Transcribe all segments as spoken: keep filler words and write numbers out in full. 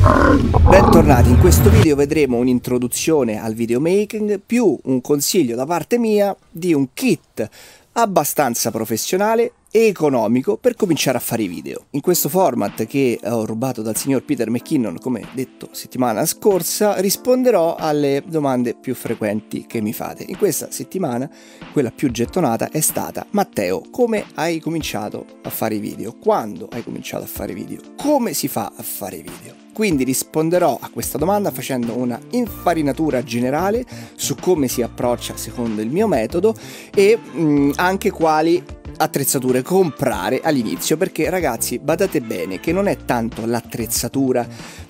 Bentornati, in questo video vedremo un'introduzione al videomaking più un consiglio da parte mia di un kit abbastanza professionale e economico per cominciare a fare i video. In questo format che ho rubato dal signor Peter McKinnon, come detto settimana scorsa, risponderò alle domande più frequenti che mi fate. In questa settimana quella più gettonata è stata: Matteo, come hai cominciato a fare i video? Quando hai cominciato a fare i video? Come si fa a fare i video? Quindi risponderò a questa domanda facendo una infarinatura generale su come si approccia secondo il mio metodo e mh, anche quali attrezzature comprare all'inizio, perché ragazzi badate bene che non è tanto l'attrezzatura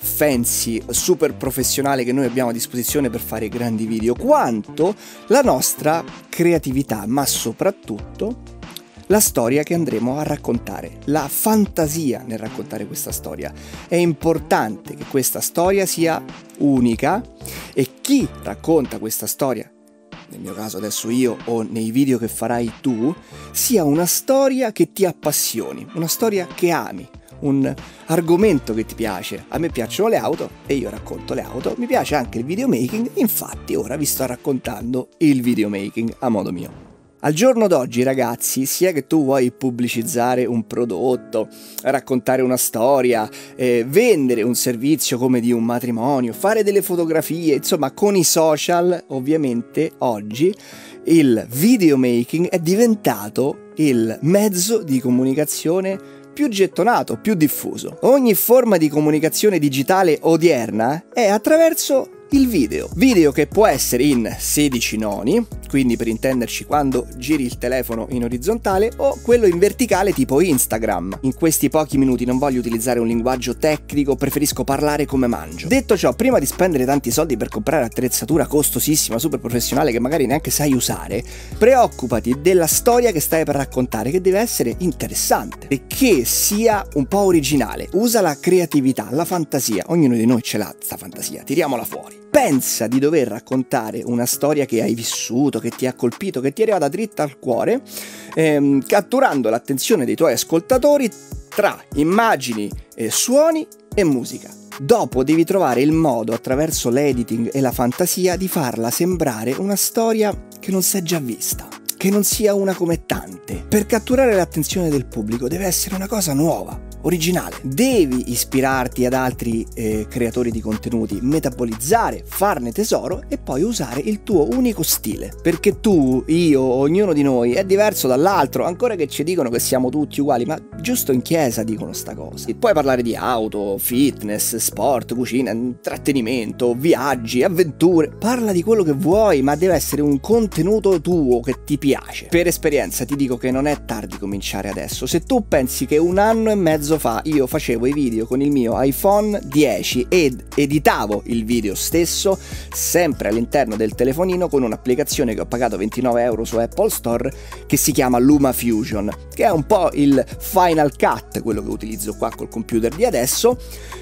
fancy super professionale che noi abbiamo a disposizione per fare grandi video, quanto la nostra creatività, ma soprattutto la storia che andremo a raccontare, la fantasia nel raccontare questa storia. È importante che questa storia sia unica e chi racconta questa storia, nel mio caso adesso io o nei video che farai tu, sia una storia che ti appassioni, una storia che ami, un argomento che ti piace. A me piacciono le auto e io racconto le auto, mi piace anche il videomaking, infatti ora vi sto raccontando il videomaking a modo mio. Al giorno d'oggi ragazzi, sia che tu vuoi pubblicizzare un prodotto, raccontare una storia, eh, vendere un servizio come di un matrimonio, fare delle fotografie, insomma con i social ovviamente oggi il videomaking è diventato il mezzo di comunicazione più gettonato, più diffuso. Ogni forma di comunicazione digitale odierna è attraverso il video. Video che può essere in sedici noni, quindi per intenderci quando giri il telefono in orizzontale, o quello in verticale tipo Instagram. In questi pochi minuti non voglio utilizzare un linguaggio tecnico, preferisco parlare come mangio. Detto ciò, prima di spendere tanti soldi per comprare attrezzatura costosissima, super professionale che magari neanche sai usare, preoccupati della storia che stai per raccontare, che deve essere interessante e che sia un po' originale. Usa la creatività, la fantasia, ognuno di noi ce l'ha sta fantasia, tiriamola fuori. Pensa di dover raccontare una storia che hai vissuto, che ti ha colpito, che ti è arrivata dritta al cuore, ehm, catturando l'attenzione dei tuoi ascoltatori tra immagini, eh, suoni e musica. Dopo devi trovare il modo, attraverso l'editing e la fantasia, di farla sembrare una storia che non si è già vista, che non sia una come tante. Per catturare l'attenzione del pubblico deve essere una cosa nuova, originale. Devi ispirarti ad altri eh, creatori di contenuti, metabolizzare, farne tesoro e poi usare il tuo unico stile, perché tu, io, ognuno di noi è diverso dall'altro, ancora che ci dicono che siamo tutti uguali, ma giusto in chiesa dicono sta cosa. E puoi parlare di auto, fitness, sport, cucina, intrattenimento, viaggi, avventure, parla di quello che vuoi, ma deve essere un contenuto tuo che ti piace. Per esperienza ti dico che non è tardi cominciare adesso. Se tu pensi che un anno e mezzo fa io facevo i video con il mio iPhone dieci ed editavo il video stesso sempre all'interno del telefonino con un'applicazione che ho pagato ventinove euro su Apple Store che si chiama LumaFusion, che è un po' il Final Cut, quello che utilizzo qua col computer di adesso,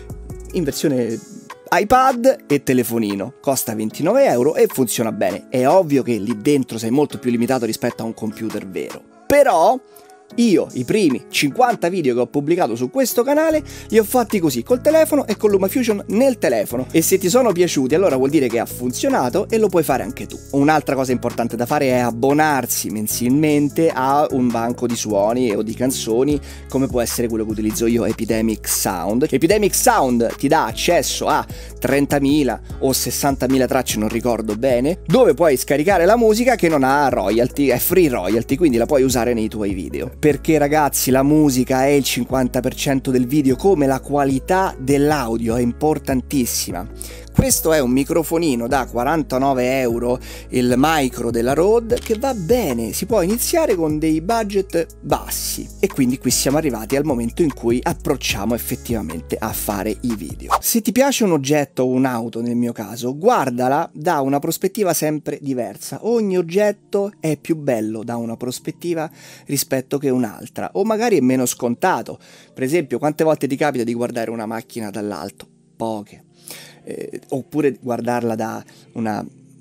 in versione iPad e telefonino, costa ventinove euro e funziona bene. È ovvio che lì dentro sei molto più limitato rispetto a un computer vero, però io i primi cinquanta video che ho pubblicato su questo canale li ho fatti così, col telefono e con LumaFusion nel telefono, e se ti sono piaciuti allora vuol dire che ha funzionato e lo puoi fare anche tu. Un'altra cosa importante da fare è abbonarsi mensilmente a un banco di suoni o di canzoni come può essere quello che utilizzo io, Epidemic Sound. Epidemic Sound ti dà accesso a trentamila o sessantamila tracce, non ricordo bene, dove puoi scaricare la musica che non ha royalty, è free royalty, quindi la puoi usare nei tuoi video. Perché ragazzi la musica è il cinquanta per cento del video, come la qualità dell'audio è importantissima. Questo è un microfonino da quarantanove euro, il micro della Rode, che va bene, si può iniziare con dei budget bassi e quindi qui siamo arrivati al momento in cui approcciamo effettivamente a fare i video. Se ti piace un oggetto o un'auto, nel mio caso, guardala da una prospettiva sempre diversa. Ogni oggetto è più bello da una prospettiva rispetto che un'altra, o magari è meno scontato. Per esempio, quante volte ti capita di guardare una macchina dall'alto? Poche. Eh, oppure guardarla da una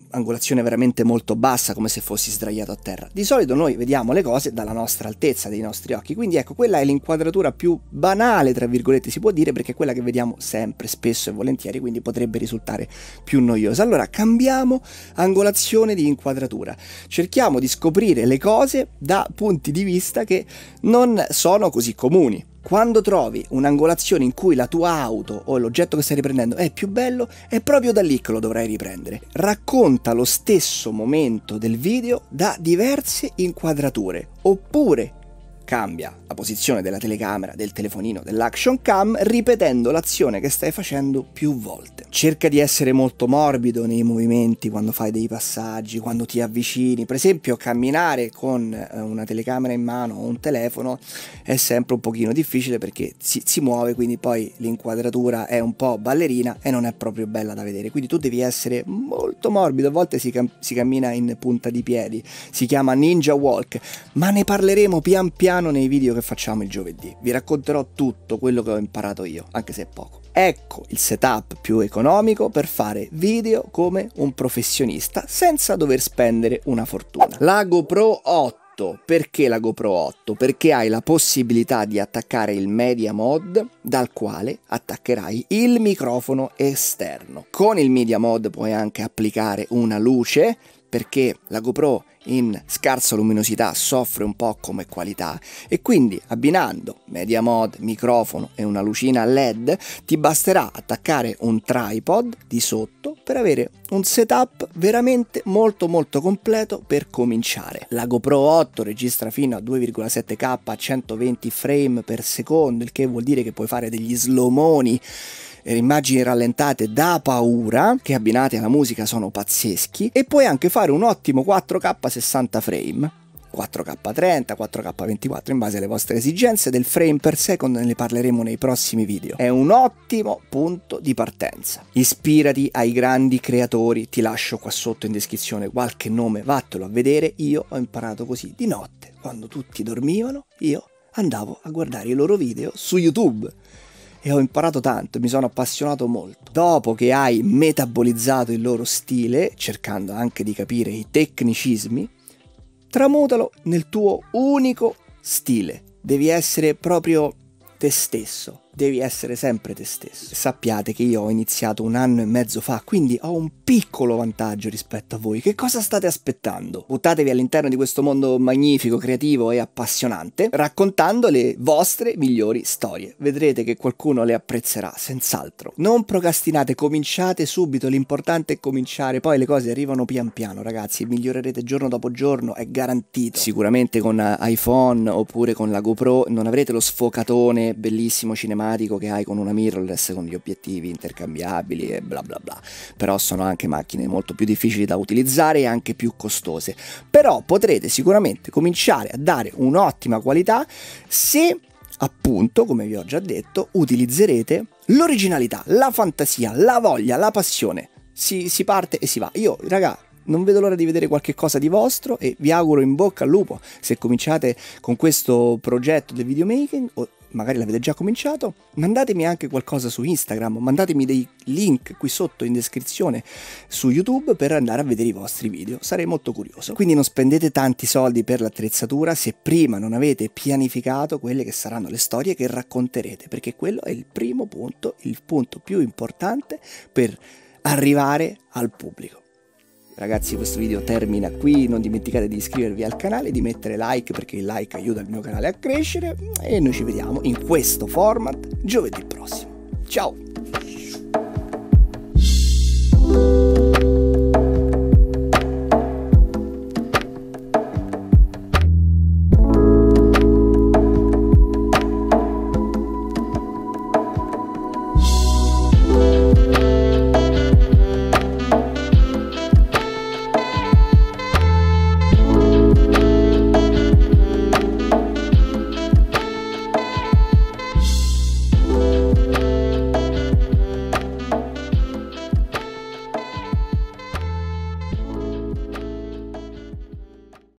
angolazione veramente molto bassa, come se fossi sdraiato a terra. Di solito noi vediamo le cose dalla nostra altezza, dei nostri occhi, quindi ecco, quella è l'inquadratura più banale, tra virgolette si può dire, perché è quella che vediamo sempre, spesso e volentieri, quindi potrebbe risultare più noiosa. Allora cambiamo angolazione di inquadratura, cerchiamo di scoprire le cose da punti di vista che non sono così comuni. Quando trovi un'angolazione in cui la tua auto o l'oggetto che stai riprendendo è più bello, è proprio da lì che lo dovrai riprendere. Racconta lo stesso momento del video da diverse inquadrature, oppure cambia la posizione della telecamera, del telefonino, dell'action cam, ripetendo l'azione che stai facendo più volte. Cerca di essere molto morbido nei movimenti quando fai dei passaggi, quando ti avvicini. Per esempio, camminare con una telecamera in mano o un telefono è sempre un pochino difficile perché si, si muove, quindi poi l'inquadratura è un po' ballerina e non è proprio bella da vedere. Quindi tu devi essere molto morbido. A volte si, cam si cammina in punta di piedi, si chiama ninja walk, ma ne parleremo pian piano nei video che facciamo il giovedì. Vi racconterò tutto quello che ho imparato io, anche se è poco. Ecco il setup più economico per fare video come un professionista senza dover spendere una fortuna. La GoPro otto. Perché la GoPro otto? Perché hai la possibilità di attaccare il Media Mod, dal quale attaccherai il microfono esterno. Con il Media Mod puoi anche applicare una luce, perché la GoPro in scarsa luminosità soffre un po' come qualità, e quindi abbinando Media Mod, microfono e una lucina L E D ti basterà attaccare un tripod di sotto per avere un setup veramente molto molto completo per cominciare. La GoPro otto registra fino a due virgola sette K a centoventi frame per secondo, il che vuol dire che puoi fare degli slowmoni, immagini rallentate da paura, che abbinate alla musica sono pazzeschi, e puoi anche fare un ottimo quattro K sessanta frame, quattro K trenta, quattro K ventiquattro in base alle vostre esigenze. Del frame per second ne parleremo nei prossimi video. È un ottimo punto di partenza. Ispirati ai grandi creatori, ti lascio qua sotto in descrizione qualche nome, vattelo a vedere. Io ho imparato così di notte, quando tutti dormivano, io andavo a guardare i loro video su YouTube. E ho imparato tanto, mi sono appassionato molto. Dopo che hai metabolizzato il loro stile, cercando anche di capire i tecnicismi, tramutalo nel tuo unico stile. Devi essere proprio te stesso, devi essere sempre te stesso. Sappiate che io ho iniziato un anno e mezzo fa, quindi ho un piccolo vantaggio rispetto a voi. Che cosa state aspettando? Buttatevi all'interno di questo mondo magnifico, creativo e appassionante, raccontando le vostre migliori storie. Vedrete che qualcuno le apprezzerà, senz'altro. Non procrastinate, cominciate subito, l'importante è cominciare, poi le cose arrivano pian piano, ragazzi, migliorerete giorno dopo giorno, è garantito. Sicuramente con iPhone oppure con la GoPro non avrete lo sfocatone bellissimo cinematico che hai con una mirrorless con gli obiettivi intercambiabili e bla bla bla, però sono anche macchine molto più difficili da utilizzare e anche più costose. Però potrete sicuramente cominciare a dare un'ottima qualità se, appunto, come vi ho già detto, utilizzerete l'originalità, la fantasia, la voglia, la passione. Si, si parte e si va. Io, raga, non vedo l'ora di vedere qualche cosa di vostro e vi auguro in bocca al lupo se cominciate con questo progetto del videomaking, o magari l'avete già cominciato. Mandatemi anche qualcosa su Instagram, mandatemi dei link qui sotto in descrizione su YouTube per andare a vedere i vostri video, sarei molto curioso. Quindi non spendete tanti soldi per l'attrezzatura se prima non avete pianificato quelle che saranno le storie che racconterete, perché quello è il primo punto, il punto più importante per arrivare al pubblico. Ragazzi, questo video termina qui, non dimenticate di iscrivervi al canale, di mettere like perché il like aiuta il mio canale a crescere, e noi ci vediamo in questo format giovedì prossimo. Ciao!